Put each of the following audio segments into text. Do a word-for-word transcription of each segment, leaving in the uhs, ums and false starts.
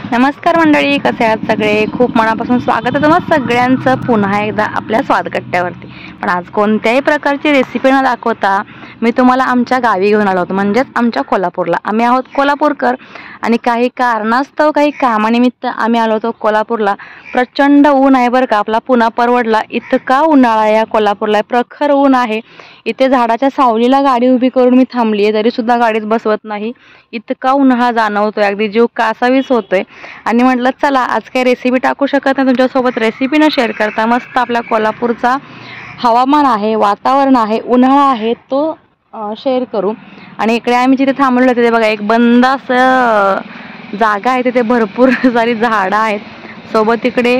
नमस्कार मंडळी, कसे आहात सगळे? खूप मनापासून स्वागत आहे तुम्हा सगळ्यांचं पुन्हा एकदा आपल्या स्वादकट्ट्यावरती। पण आज कोणत्याही प्रकारची रेसिपी न दाखवता मी तुम्हाला आमच्या गावी घेऊन आलो होतो, म्हणजेच आमच्या कोल्हापूरला। आम्ही आहोत कोल्हापूरकर आणि काही कारणास्तव काही कामानिमित्त आम्ही आलो होतो कोल्हापूरला। प्रचंड ऊन आहे बरं का, आपला पुन्हा परवडला इतका उन्हाळा या कोल्हापूरला, प्रखर ऊन आहे। इथे झाडाच्या सावलीला गाडी उभी करून मी थांबली आहे, तरी सुद्धा गाडीत बसवत नाही, इतका उन्हाळा जाणवतोय, अगदी जीव कासावीस होतोय। आणि म्हटलं चला आज काही रेसिपी टाकू शकत नाही तुमच्यासोबत, रेसिपी न शेअर करता मस्त आपल्या कोल्हापूरचा हवामान आहे, वातावरण आहे, उन्हाळा आहे, तो शेअर करू। आणि इकडे आम्ही जिथे थांबलेलो तिथे बघा एक बंद असं जागा आहे, तिथे भरपूर सारी झाडं आहेत, सोबत इकडे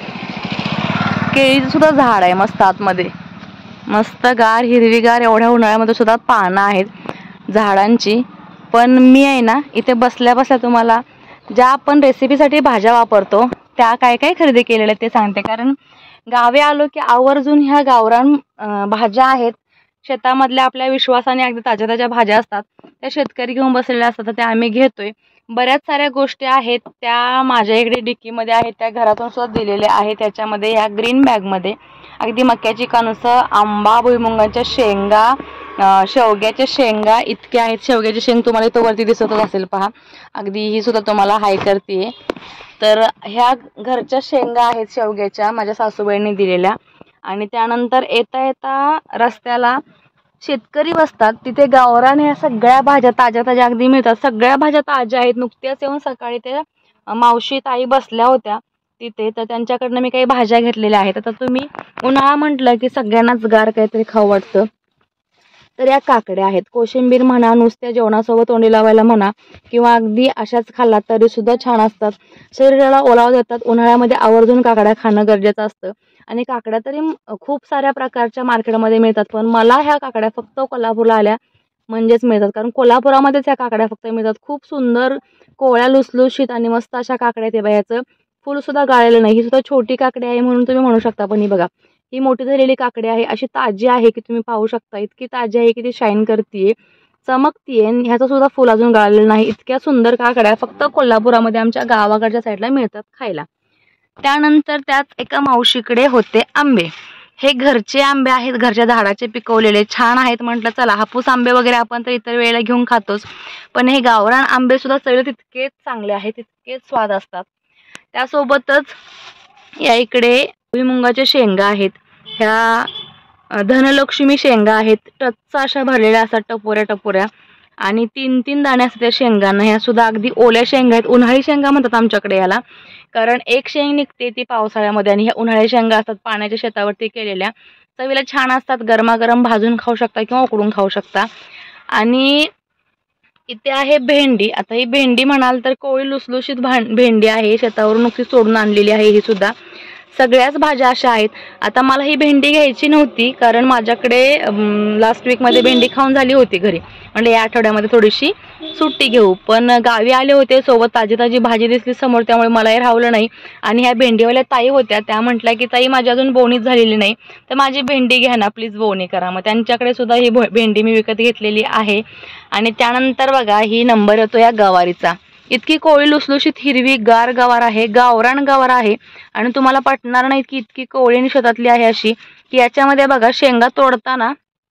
केळीचं सुद्धा झाड आहे मस्त आतमध्ये, मस्त गार हिरवीगार एवढ्या उन्हाळ्यामध्ये सुद्धा पानं आहेत झाडांची। पण मी आहे ना इथे बसल्या बसल्या तुम्हाला ज्या आपण रेसिपीसाठी भाज्या वापरतो त्या काय काय खरेदी केलेल्या ते सांगते। कारण गावी आलो की आवर्जून ह्या गावरान भाज्या आहेत, शेतामधल्या आपल्या विश्वासाने अगदी ताज्या ताज्या भाज्या असतात, त्या शेतकरी घेऊन बसलेल्या असतात, त्या आम्ही घेतोय। बऱ्याच साऱ्या गोष्टी आहेत त्या माझ्या इकडे डिक्कीमध्ये आहेत, त्या घरातून सुद्धा दिलेल्या आहेत, त्याच्यामध्ये ह्या ग्रीन बॅगमध्ये अगदी मक्याची कणसं, आंबा, भुईमुगाच्या शेंगा, शेवग्याच्या शेंगा इतके आहेत। शेवग्याची शेंग तुम्हाला इथं वरती दिसतच असेल पहा, अगदी ही सुद्धा तुम्हाला हाय करते। तर ह्या घरच्या शेंगा आहेत शेवग्याच्या, माझ्या सासूबाईंनी दिलेल्या। आणि त्यानंतर येता येता रस्त्याला शेतकरी बसतात, तिथे गावरान ह्या सगळ्या भाज्या ताज्या ताज्या अगदी मिळतात, सगळ्या भाज्या ताज्या आहेत। नुकत्याच येऊन सकाळी ते मावशी ताई बसल्या होत्या तिथे, तर त्यांच्याकडनं मी काही भाज्या घेतलेल्या आहेत। आता तुम्ही उन्हाळा म्हटलं की सगळ्यांनाच गार काहीतरी खाऊ वाटतं, तर या काकड्या आहेत, कोशिंबीर म्हणा, नुसत्या जेवणासोबत तोंडी लावायला म्हणा, किंवा अगदी अशाच खाल्ला तरी सुद्धा छान असतात, शरीराला ओलावा देतात। उन्हाळ्यामध्ये आवर्जून काकड्या खाणं गरजेचं असतं। आणि काकड्या तरी खूप साऱ्या प्रकारच्या मार्केटमध्ये मिळतात, पण मला ह्या काकड्या फक्त कोल्हापूरला आल्या म्हणजेच मिळतात, कारण कोल्हापुरामध्येच ह्या काकड्या फक्त मिळतात। खूप सुंदर कोवळ्या लुसलुशीत आणि मस्त अशा काकड्या ते बायाचं फुल सुद्धा गाळलेलं नाही, ही सुद्धा छोटी काकडी आहे म्हणून तुम्ही म्हणू शकता, पण ही बघा ही मोठी झालेली काकडी आहे, अशी ताजी आहे की तुम्ही पाहू शकता, इतकी ताजी आहे की ती शाईन करतीये, चमकतीये, ह्याचं सुद्धा फुल अजून गाळलेलं नाही। इतक्या सुंदर काकड्या फक्त कोल्हापुरामध्ये आमच्या गावाकडच्या साईडला मिळतात खायला। त्यानंतर त्याच एका मावशीकडे होते आंबे, हे घरचे आंबे आहेत, घरच्या झाडाचे पिकवलेले, छान आहेत। म्हटलं चला हापूस आंबे वगैरे आपण तर इतर वेळेला घेऊन खातोच, पण हे गावरान आंबे सुद्धा चवीला तितकेच चांगले आहेत, तितकेच स्वाद असतात। त्यासोबतच या इकडे भुईमुगाच्या शेंगा आहेत, ह्या धनलक्ष्मी शेंगा आहेत, टच्चा अशा भरलेल्या असतात टपोऱ्या टपोऱ्या, आणि तीन तीन दाणे असतात त्या शेंगांना, ह्या सुद्धा अगदी ओल्या शेंगा आहेत, उन्हाळी शेंगा म्हणतात आमच्याकडे याला, कारण एक शेंग निघते ती पावसाळ्यामध्ये आणि ह्या उन्हाळी शेंगा असतात पाण्याच्या शेतावरती केलेल्या, चवीला छान असतात, गरमागरम भाजून खाऊ शकता किंवा उकडून खाऊ शकता। आणि इथे आहे भेंडी, आता ही भेंडी म्हणाल तर कोवळी लुसलुशीत भेंडी आहे, शेतावरून नुकतीच तोडून आणलेली आहे ही सुद्धा। सगळ्याच भाज्या अशा आहेत। आता मला ही भेंडी घ्यायची नव्हती, कारण माझ्याकडे लास्ट वीकमध्ये भेंडी खाऊन झाली होती घरी, म्हणजे या आठवड्यामध्ये थोडीशी सुट्टी घेऊ, पण गावी आले होते, सोबत ताजी ताजी भाजी दिसली समोर, त्यामुळे मलाही राहवलं नाही। आणि ह्या भेंडीवाल्या ताई होत्या, त्या म्हटल्या की ताई माझी अजून बोवणीच झालेली नाही, तर माझी भेंडी घ्या ना प्लीज, बोवणी करा। मग त्यांच्याकडे सुद्धा ही भेंडी मी विकत घेतलेली आहे। आणि त्यानंतर बघा ही नंबर येतो या गवारीचा, इतकी कोवळी लुसलुशीत हिरवी गार गवार आहे, गावरान गवार आहे, आणि तुम्हाला पटणार नाही की इतकी कोवळी शेतातली आहे अशी, की याच्यामध्ये बघा शेंगा तोडताना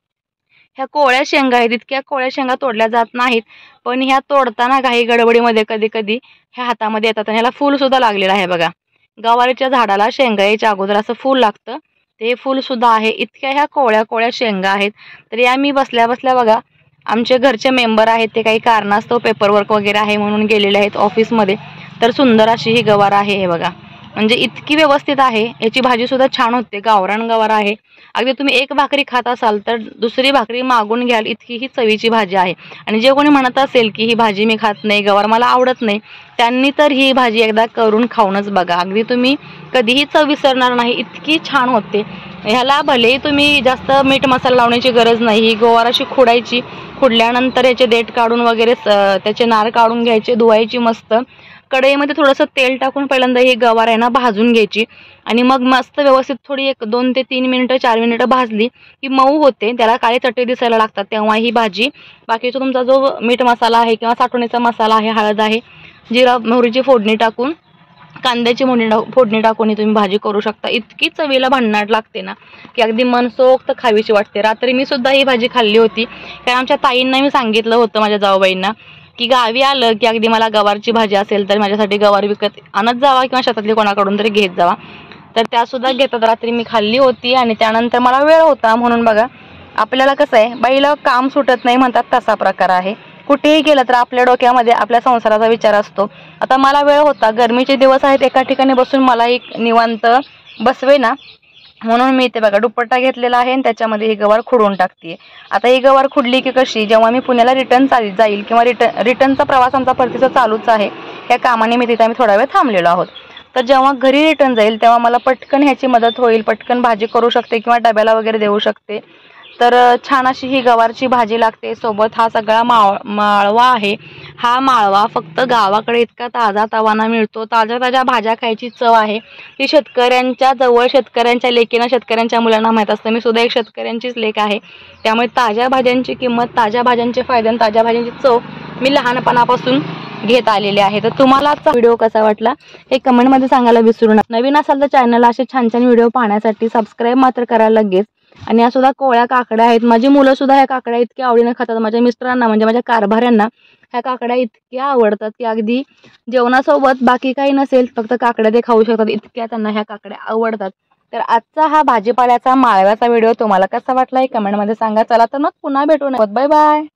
ह्या कोवळ्या शेंगा आहेत, इतक्या कोवळ्या शेंगा तोडल्या जात नाहीत, पण ह्या तोडताना काही गडबडीमध्ये कधी कधी ह्या हातामध्ये येतात, आणि ह्याला फूल सुद्धा लागलेलं आहे बघा। गवारीच्या झाडाला शेंगा यायच्या अगोदर असं फूल लागतं, ते फूल सुद्धा आहे, इतक्या ह्या कोवळ्या कोवळ्या शेंगा आहेत। तर या मी बसल्या बसल्या बघा, आमचे घरचे मेंबर आहेत ते काही कारणास्तव पेपरवर्क वगैरे आहे म्हणून गेलेले आहेत ऑफिसमध्ये, तर सुंदर अशी ही गवार आहे, हे बघा म्हणजे इतकी व्यवस्थित आहे, याची भाजी सुद्धा छान होते, गावरान गवार आहे, अगदी तुम्ही एक भाकरी खात असाल तर दुसरी भाकरी मागून घ्याल इतकी ही चवीची भाजी आहे। आणि जे कोणी म्हणत असेल की ही भाजी मी खात नाही, गवार मला आवडत नाही, त्यांनी तर ही भाजी एकदा करून खाऊनच बघा, अगदी तुम्ही कधीही चव विसरणार नाही, इतकी छान होते। ह्याला भले तुम्ही जास्त मीठ मसाला लावण्याची गरज नाही, ही गवार अशी खुडायची, खुडल्यानंतर याचे देठ काढून वगैरे त्याचे नार काढून घ्यायचे, धुवायची मस्त, कढईमध्ये थोडंसं तेल टाकून पहिल्यांदा ही गवार आहे ना भाजून घ्यायची, आणि मग मस्त व्यवस्थित थोडी एक दोन ते तीन मिनिटं चार मिनिटं भाजली की मऊ होते, त्याला काळे चटई दिसायला लागतात, तेव्हा ही भाजी बाकीचा तुमचा जो मीठ मसाला आहे किंवा साठवणीचा मसाला आहे, हळद आहे, जिरा मोहरीची फोडणी टाकून, कांद्याची फोडणी फोडणी टाकून तुम्ही भाजी करू शकता. इतकी चवीला भन्नाट लागते ना की अगदी मनसोक्त खावीशी वाटते. रात्री मी सुद्धा ही भाजी खाल्ली होती, कारण आमच्या ताईंना मी सांगितलं होतं, माझ्या जाऊबाईंना, की गावी आलं की अगदी मला गवारची भाजी असेल तर माझ्यासाठी गवार विकत आणत जावा किंवा शेतातली कोणाकडून तरी घेत जावा. तर त्यासुद्धा घेतात. रात्री मी खाल्ली होती आणि त्यानंतर मला वेळ होता म्हणून बघा, आपल्याला कसं आहे, बाईला काम सुटत नाही म्हणतात तसा प्रकार आहे. कुठेही गेलं तर आपल्या डोक्यामध्ये आपल्या संसाराचा विचार असतो. आता मला वेळ होता, गरमीचे दिवस आहेत, एका ठिकाणी बसून मला एक निवांत बसवे ना, म्हणून मी इथे बघा दुपट्टा घेतलेला आहे आणि त्याच्यामध्ये ही गवार खुडून टाकते. आता ही गवार खुडली की कशी, जेव्हा मी पुण्याला रिटर्न चाल जाईल किंवा रिटर्न रिटर्नचा प्रवास आमचा परतीचा चालूच आहे, या कामाने मी तिथे आम्ही थोडा वेळ थांबलेलो आहोत. तर जेव्हा घरी रिटर्न जाईल तेव्हा मला पटकन ह्याची मदत होईल, पटकन भाजी करू शकते किंवा डब्याला वगैरे देऊ शकते. तर छान अशी ही गवारची भाजी लागते. सोबत हा सगळा माळ माळवा आहे. हा माळवा फक्त गावाकडे इतका ताजा तवाना मिळतो. ताज्या ताज्या भाज्या खायची चव आहे ती शेतकऱ्यांच्या जवळ, शेतकऱ्यांच्या लेकीना, शेतकऱ्यांच्या मुलांना माहीत असतं. मी सुद्धा एक शेतकऱ्यांचीच लेक आहे, त्यामुळे ताज्या भाज्यांची किंमत, ताज्या भाज्यांचे फायदे आणि ताज्या भाज्यांची चव मी लहानपणापासून घेत आलेले आहे. तर तुम्हाला आजचा व्हिडिओ कसा वाटला हे कमेंटमध्ये सांगायला विसरू नका. नवीन असाल तर चॅनलला असे छान छान व्हिडिओ पाहण्यासाठी सबस्क्राईब मात्र करायला लगेच. आणि या सुद्धा कोवळ्या काकड्या आहेत. माझी मुलं सुद्धा ह्या काकड्या इतक्या आवडीने खातात. माझ्या मिस्टरांना म्हणजे माझ्या कारभाऱ्यांना ह्या काकड्या इतक्या आवडतात की अगदी जेवणासोबत बाकी काही नसेल, फक्त काकड्या ते खाऊ शकतात, इतक्या त्यांना ह्या काकड्या आवडतात. तर आजचा हा भाजीपाल्याचा माळव्याचा व्हिडिओ तुम्हाला कसा वाटला हे कमेंटमध्ये सांगा. चला तर मग पुन्हा भेटू. Bye bye.